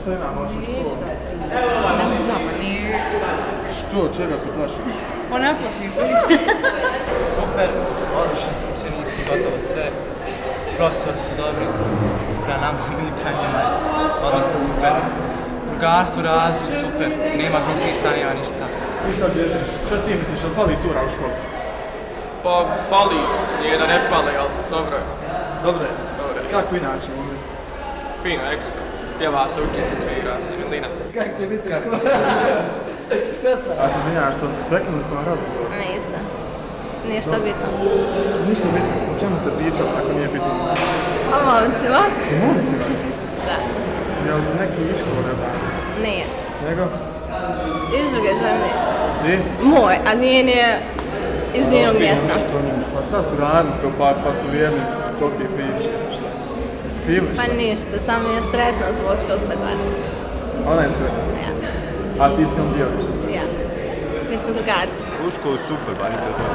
Šta ima vaša škola? Džama, ništa. Što? Čega se plaši? Pa ne plašim se ništa. Super, odlični su učenici, gotovo sve. Profesori su dobri, prema nama mi prema njima. Odnosno super. Drugarstvo različno, super. Nema grupica, nema ništa. Ti sad bježiš. Šta ti misliš, ali fali cura u školu? Pa fali, nije da ne fali, ali dobro je. Dobro je. Kako inače ovdje? Fino, ekstra. Pjeva se, uči se, sve igra se, Milina. Kako će biti škola? A se izvinjaš, što prekinuli smo na razgovor? Ništa. Ništa bitno. Ništa bitno. O čemu ste pričali ako nije bitno? O momcima? O momcima? Da. Jel neki iz škole da? Nije. Nego? Iz druge zemlje. Di? Moj, a nije iz njenog mjesta. Pa šta su radili to pa su vjerni tolike priče? Skrivili Pa šta? ništa, samo je sretna zbog tog petvata. Ona je sretna? Ja. A ti s njom dijeliš što se? Ja. Mi smo drugarci. U školu super, ba nikad dobro.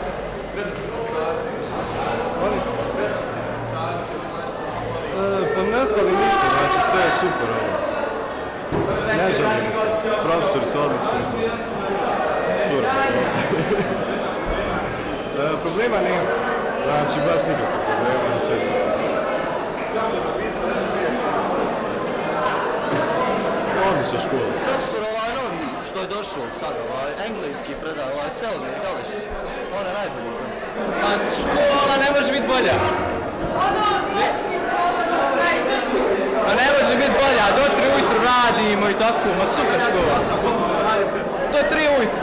Pa ne fali ništa, znači sve je super ovo. Ne želim se, profesori su odlični. Cura. Problema nema, znači baš nikakvog problema, sve je super. Odlična škola. Profesor ovaj novi što je došao sad, engleski predaje, Selmir Gališić. On je najbolji profesor. Pa škola ne može biti bolja. Pa ne može biti bolja, do 3 ujutru radimo i tako, ma super škola. Do 3 ujutru.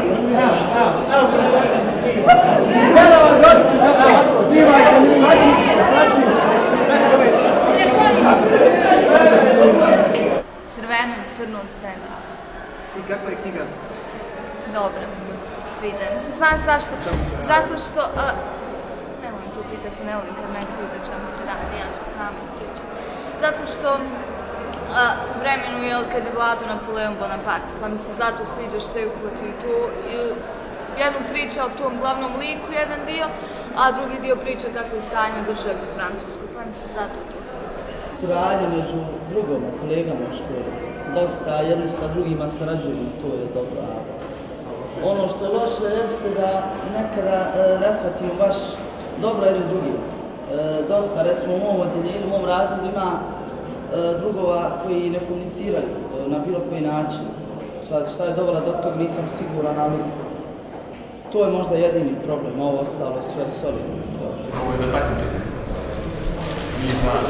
Crveno i crno od stena. I kakva je knjiga? Dobro, sviđa mi se. Znaš zašto? Zato što... Nemoj tu pitati, ne volim kad neko pita čemu se radi, ja ću sama ispričati. Zato što u vremenu je kad je vladao Napoleon Bonaparte, pa mi se zato sviđa što je uhvatio tu jednu priču o tom glavnom liku, jedan dio, a drugi dio priča kako je stanje u državi u Francuskoj, pa mi se zato to sviđa. Suradnja među drugom, kolegama u školi. Dosta jedni sa drugima sarađuju, to je dobro. Ono što je loše jeste da nekada ne shvatimo baš dobro jedni drugi. Dosta, recimo u mom odjeljenju, u mom razredu ima drugova koji ne komuniciraju na bilo koji način. Sad, šta je dovela do tog nisam siguran, ali to je možda jedini problem, ovo ostalo je sve solidno. Ovo je za takmičenje. Nije znam.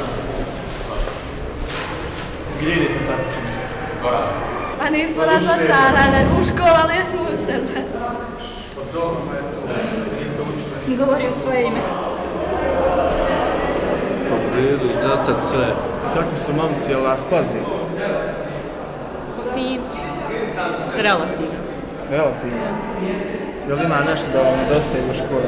Gdje idete na takmičenje? Gora. Pa nismo razočarane u školu, ali jesmo u sebe. Pa dobro je to. Niste učili. Govori u svoje ime. U redu, za sad sve. Kakvi su momci, jel vas pazi? Fin su. Relativno. Relativno. Jel ima nešto da vam nedostaje u školi?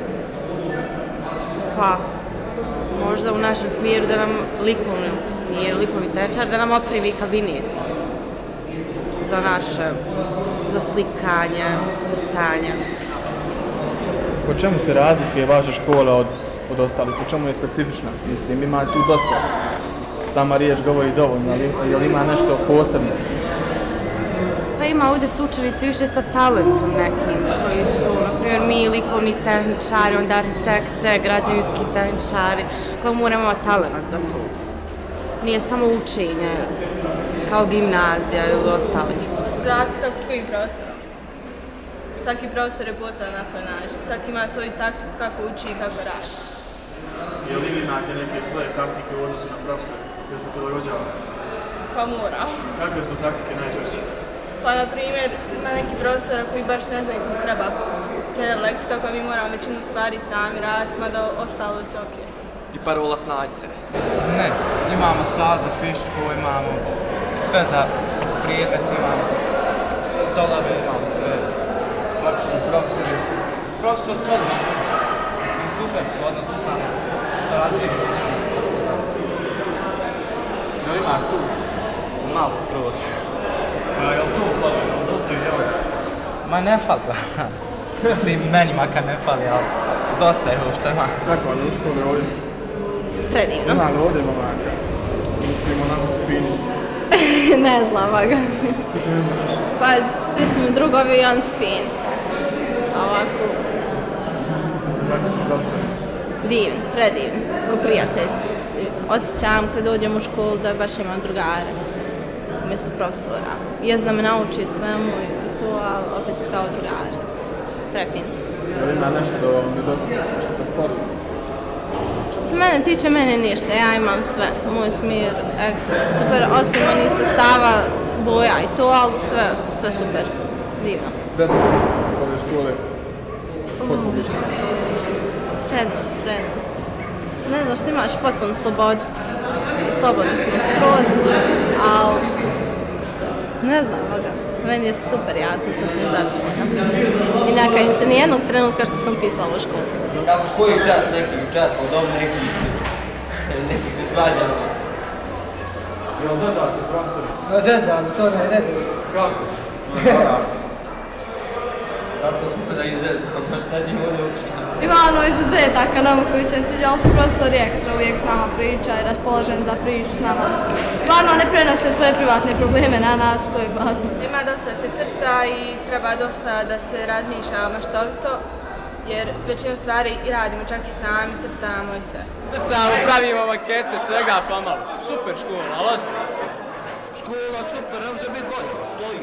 Pa, možda u našem smjeru da nam likovni tečar, da nam oprivi kabinet. Za naše, za slikanje, crtanje. Po čemu se razlikuje vaša škola od ostalih? Po čemu je specifična? Mislim, ima tu dosta. Sama riječ govori dovoljno, ali jel ima nešto posebno? Pa ima ovdje su učenici više sa talentom nekim, koji su, na primjer, mi likovni tehničari, onda arhitekte, građevinski tehničari, koji moramo imati talent za to. Nije samo učenje, kao gimnazija ili ostali. Glasi kako s kojim profesorom. Svaki profesor je poseban na svoj način, svaki ima svoju taktiku kako uči i kako radi. Je li imate neke svoje taktike u odnosu na profesora? Jel se prilagođavate? Pa mora. Kakve su taktike najčešće? Pa na primjer, ima neki profesora koji baš ne zna kako treba predati lekciju, tako da mi moramo većinu stvari sami raditi, mada ostalo se ok. I parola snađi se. Ne, imamo sal za fizičku, imamo sve za predmet, imamo stolove, imamo sve. Kako su profesori? Profesor su odlični. Mislim, super su, odnosno sarađujemo s njima. Jel ima cur? Malo skroz. Jel tu fali? Dosta ih djela? Ma ne fali ba. Mislim, meni makar ne fali, ali dosta je ovo što ima. Kako vam je u školi ovdje? Predivno. Ima li ovdje momaka? Mislim, onako fini. Ne znam ga. Pa svi su mi drugovi i oni su fini. Ovako, ne znam. Divni, predivni, ko prijatelj. Osjećam kad dođem u školu da baš imam drugare umjesto profesora. Jest da me nauči svemu i to, ali opet su kao drugari. Prefini su. Jel ima nešto nedostaje, nešto performance? Što se mene tiče, meni ništa, ja imam sve. Moj smir, ekses, super, osim onih sestava, boja i to, ali sve super, divno. Prednosti ove škole, kod mogućnosti? Prednost. Ne znam što imaš potpunu slobodu. Slobodno smo skroz, ali ne znam, meni je super, ja sam sasvim zadovoljna. I ne kajem se nijednog trenutka što sam pisala u školu. Kako koji čas, neki čas smo dobili, neki se svađamo. Jel zezate, profesor? No zezamo, to ne je redu. Kako? Zato smo da izezamo, šta ćemo ovdje učiti? Ima ono izuzetaka nama koji se sviđa, ali su profesori ekstra, uvijek s nama priča i raspoložen za priču s nama. Stvarno ne prenose svoje privatne probleme na nas, to je badno. Ima dosta se crta i treba dosta da se razmišlja maštovito, jer većinu stvari i radimo čak i sami, crtamo i sve. Crtamo, pravimo makete, svega pomalo. Super škola, ali ozbiljno. Škola super, ne može biti bolje, stoji.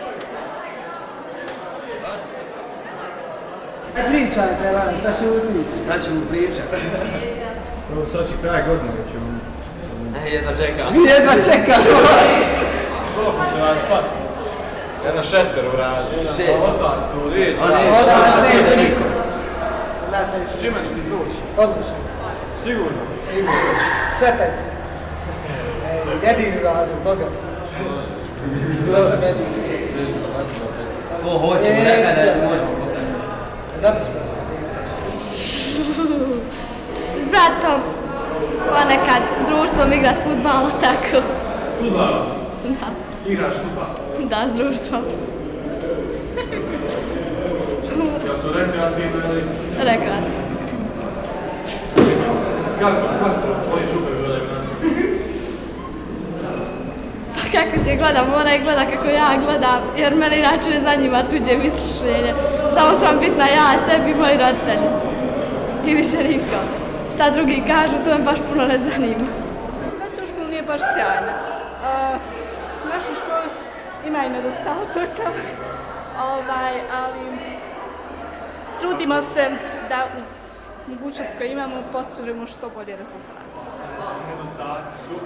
Pričajte, Vana, šta će pričati? Šta ćemo pričati? Sad će kraj godine ćemo. Jedva čekam. Jedva čekam! Koliko će vas pasti? Jedno 6 u radu. 6. Odan su, riječ. Od nas neće niko. Od nas neće. Čime će ti proći? Odlično. Sigurno? Sigurno. Sve pet. Jedini razlog, Boga. To se meni. Ko hoćemo, nekada možemo popeti. Da bismo se ne istraši. S bratom, ponekad s društvom igrat futbala, tako. Futbala? Da. Igraš futbal? Da, s društvom. Jel to rekreativno ili? Rekreativno. Kako tvoji drugovi gledaju na to? Pa kako će gleda, mora i gleda kako ja gledam, jer mene inače ne zanima tuđe mišljenje. Samo sam bitna ja, sebi i moji roditelji. I više niko. Šta drugi kažu, to me baš puno ne zanima. Situacija u školu nije baš sjajna. U našoj školi ima i nedostataka, ali trudimo se da uz mogućnost koju imamo postižemo što bolje rezultate. Nedostaci su?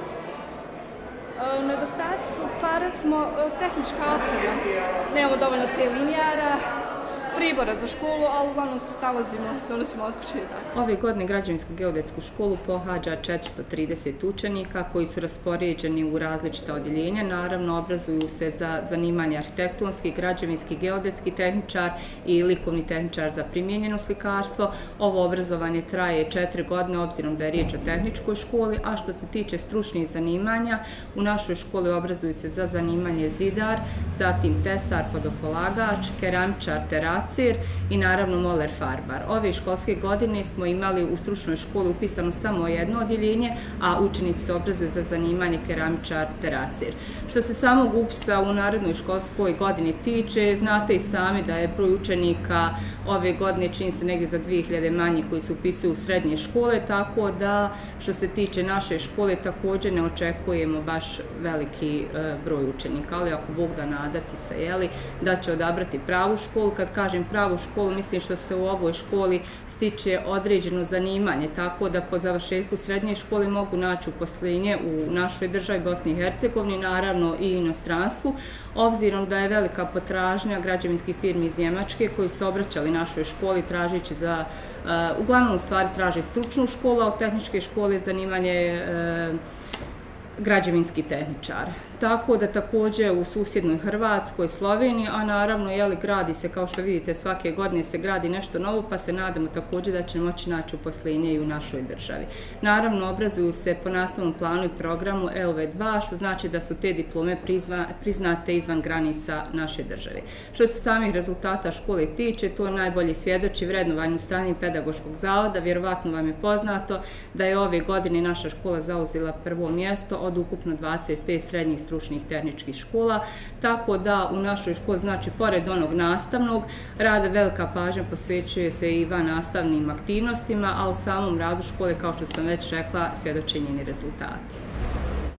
Nedostaci su, pa recimo, tehnička oprema. Nemamo dovoljno linijara, pribora za školu, a uglavnom se stalazimo, donosimo od početak. Ove godine Građevinsko-geodetsku školu pohađa 430 učenika koji su raspoređeni u različita odjeljenja. Naravno, obrazuju se za zanimanje arhitektonski, građevinski, geodetski tehničar i likovni tehničar za primijenjeno slikarstvo. Ovo obrazovanje traje 4 godine, obzirom da je riječ o tehničkoj školi, a što se tiče stručnih zanimanja, u našoj školi obrazuju se za zanimanje zidar, zatim tesar, podopolagač, keramičar, teracir i naravno moler farbar. Ove školske godine smo imali u stručnoj školi upisano samo jedno odjeljenje, a učenici se obrazuju za zanimanje keramičar, teracir. Što se samog upisa u narednoj školskoj godini tiče, znate i sami da je broj učenika ove godine čini se negdje za 2000 manji koji se upisuju u srednje škole, tako da što se tiče naše škole također ne očekujemo baš veliki broj učenika, ali ako Bog da nadati se, da će odabrati pravu školu. Kad kažem pravu školu, mislim što se u ovoj školi stiče određeno zanimanje, tako da po završetku srednje škole mogu naći uposlenje u našoj državi Bosni i Hercegovini, naravno i inostranstvu, obzirom da je velika potražnja građevinskih firmi iz Njemačke koji su obraćali našoj školi tražeći za, uglavnom u stvari traže stručnu školu, a od tehničke škole zanimanje građevinski tehničar. Tako da također u susjednoj Hrvatskoj, Sloveniji, a naravno gradi se, kao što vidite, svake godine se gradi nešto novo, pa se nadamo također da će moći naći uposlenje i u našoj državi. Naravno, obrazuju se po nastavnom planu i programu EOV2, što znači da su te diplome priznate izvan granica naše države. Što se samih rezultata škole tiče, to najbolje svjedoči vrednovanju strane Pedagoškog zavoda. Vjerovatno vam je poznato da je ove godine naša škola zauzela prvo mjesto, od ukupno 25 srednjih stručnih tehničkih škola, tako da u našoj školi, znači pored onog nastavnog rada, velika pažnja posvećuje se i van nastavnim aktivnostima, a u samom radu škole, kao što sam već rekla, svjedoče njeni rezultati.